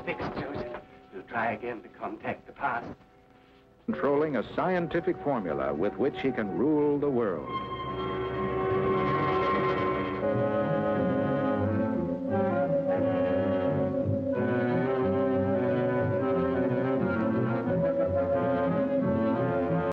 fixed, Joseph. We'll try again to contact the past. Controlling a scientific formula with which he can rule the world.